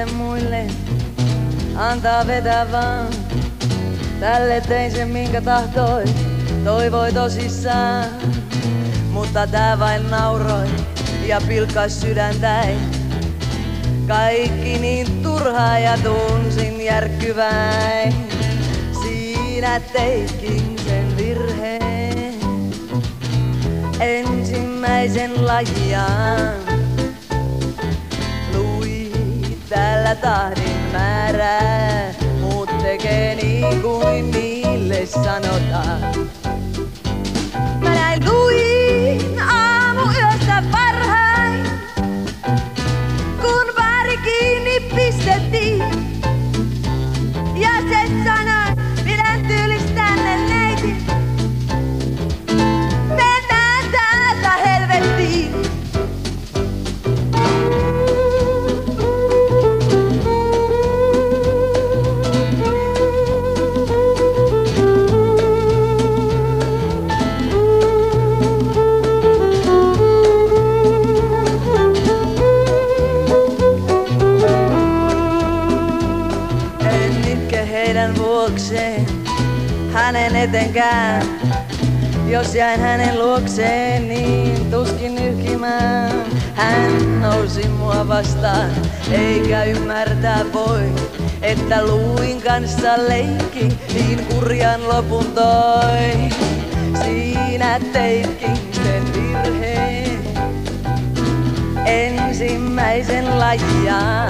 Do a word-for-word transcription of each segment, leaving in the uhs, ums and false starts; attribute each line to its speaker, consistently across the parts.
Speaker 1: niille muille antaa vetää vaan. Tälle tein sen minkä tahtoi, toivoi tosissaan. Mutta tää vain nauroi ja pilkkas sydäntäin. Kaikki niin turhaa ja tunsin järkkyväin. Siinä teitkin sen virheen, ensimmäisen lajiaan. Lui tällä tahdin määrää, muut tekee niin kuin niille sanotaan. Mä näin luin aamuyöstä varhain, kun baari kiinni pistettiin. Ja se sanoi, pidän tyylis tänne neiti. Mennään täältä helvettiin. Heidän vuokseen, hänen etenkään. Jos jäin hänen luokseen, niin tuskin nyrkimään. Hän nousi mua vastaan, eikä ymmärtää voi, että luin kanssa leikki, niin kurjan lopun toi. Siinä teitkin sen virheen, ensimmäisen lajiaan.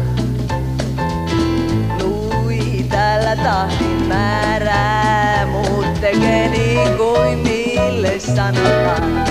Speaker 1: Tällä tahdin määrää, muut tekee niin kuin niille sanotaan.